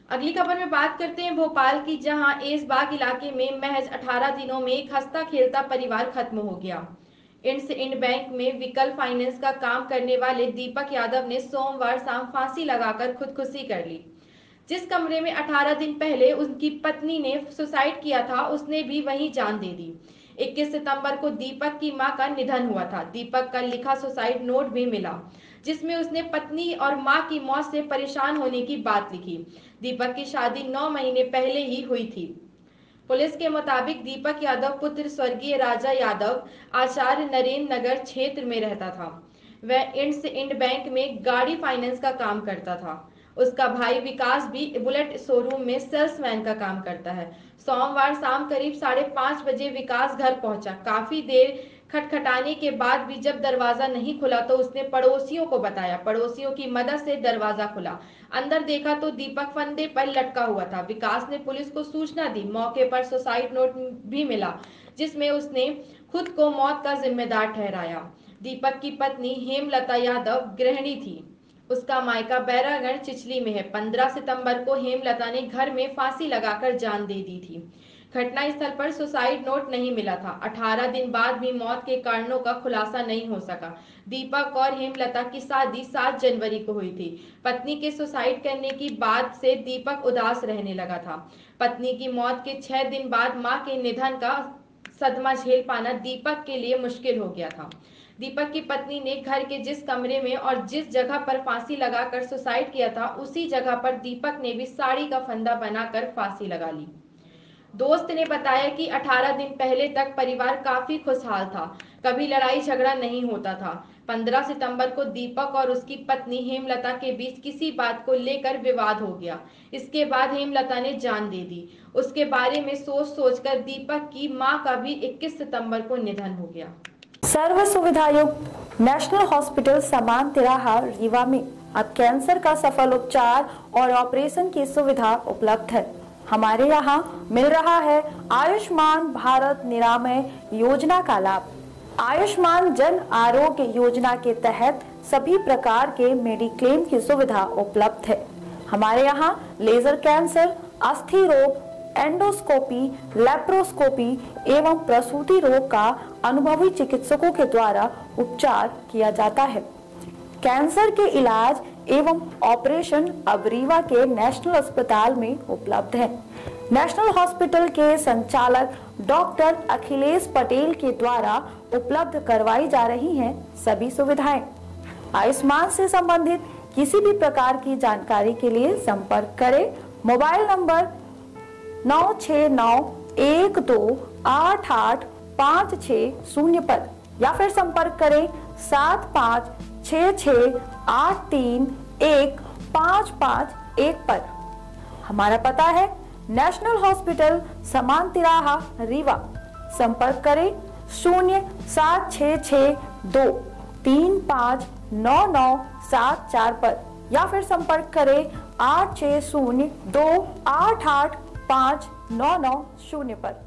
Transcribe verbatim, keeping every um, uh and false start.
अगली खबर में बात करते हैं भोपाल की, जहां ऐशबाग इलाके में महज अठारह दिनों में एक हंसता खेलता परिवार खत्म हो गया। इंड्स इंड बैंक में विकल्प फाइनेंस का काम करने वाले दीपक यादव ने सोमवार शाम फांसी लगाकर खुदकुशी कर ली। जिस कमरे में अठारह दिन पहले उनकी पत्नी ने सुसाइड किया था, उसने भी वहीं जान दे दी। इक्कीस सितंबर को दीपक की मां का निधन हुआ था। दीपक का लिखा सुसाइड नोट भी मिला, जिसमें उसने पत्नी और मां की मौत से परेशान होने की बात लिखी। दीपक की शादी नौ महीने पहले ही हुई थी। पुलिस के मुताबिक दीपक यादव पुत्र स्वर्गीय राजा यादव आचार्य नरेंद्र नगर क्षेत्र में रहता था। वह इंड्स इंड बैंक में गाड़ी फाइनेंस का काम करता था। उसका भाई विकास भी बुलेट शोरूम में सेल्समैन का काम करता है। सोमवार शाम करीब साढ़े पाँच बजे विकास घर पहुंचा। काफी देर खटखटाने के बाद भी जब दरवाजा नहीं खुला तो उसने पड़ोसियों को बताया। पड़ोसियों की मदद से दरवाजा खुला। अंदर देखा तो दीपक फंदे पर लटका हुआ था। विकास ने पुलिस को सूचना दी। मौके पर सुसाइड नोट भी मिला, जिसमें उसने खुद को मौत का जिम्मेदार ठहराया। दीपक की पत्नी हेमलता यादव गृहिणी थी। उसका मायका बैरागढ़ चिचली में है। पंद्रह सितंबर को हेमलता ने घर में फांसी लगाकर जान दे दी थी। घटना स्थल पर सुसाइड नोट नहीं मिला था। अठारह दिन बाद भी मौत के कारणों का खुलासा नहीं हो सका। दीपक और हेमलता की शादी सात जनवरी को हुई थी। पत्नी के सुसाइड करने की बात से दीपक उदास रहने लगा था। पत्नी की मौत के छह दिन बाद मां के निधन का सदमा झेल पाना दीपक के लिए मुश्किल हो गया था। दीपक की पत्नी ने घर के जिस कमरे में और जिस जगह पर फांसी लगाकर सुसाइड किया था, उसी जगह पर दीपक ने भी साड़ी का फंदा बनाकर फांसी लगा ली। दोस्त ने बताया कि अठारह दिन पहले तक परिवार काफी खुशहाल था। कभी लड़ाई झगड़ा नहीं होता था। पंद्रह सितंबर को दीपक और उसकी पत्नी हेमलता के बीच किसी बात को लेकर विवाद हो गया। इसके बाद हेमलता ने जान दे दी। उसके बारे में सोच सोचकर दीपक की मां का भी इक्कीस सितंबर को निधन हो गया। सर्व सुविधा युक्त नेशनल हॉस्पिटल समान तिराहा रीवा में अब कैंसर का सफल उपचार और ऑपरेशन की सुविधा उपलब्ध है। हमारे यहाँ मिल रहा है आयुष्मान भारत निरामय योजना का लाभ। आयुष्मान जन आरोग्य योजना के तहत सभी प्रकार के मेडिक्लेम की सुविधा उपलब्ध है। हमारे यहाँ लेजर कैंसर, अस्थि रोग, एंडोस्कोपी, लेप्रोस्कोपी एवं प्रसूति रोग का अनुभवी चिकित्सकों के द्वारा उपचार किया जाता है। कैंसर के इलाज एवं ऑपरेशन अब रीवा के नेशनल अस्पताल में उपलब्ध है। नेशनल हॉस्पिटल के संचालक डॉक्टर अखिलेश पटेल के द्वारा उपलब्ध करवाई जा रही हैं सभी सुविधाएं। आयुष्मान से संबंधित किसी भी प्रकार की जानकारी के लिए संपर्क करें मोबाइल नंबर नौ छः नौ एक दो आठ आठ पाँच छः शून्य पर या फिर संपर्क करें सात पाँच छः छः आठ तीन एक पाँच पाँच एक पर। हमारा पता है नेशनल हॉस्पिटल समान तिराहा रीवा। संपर्क करें शून्य सात छः छः दो तीन पाँच नौ नौ सात चार पर या फिर संपर्क करें आठ छः शून्य दो आठ आठ पाँच नौ नौ शून्य पर।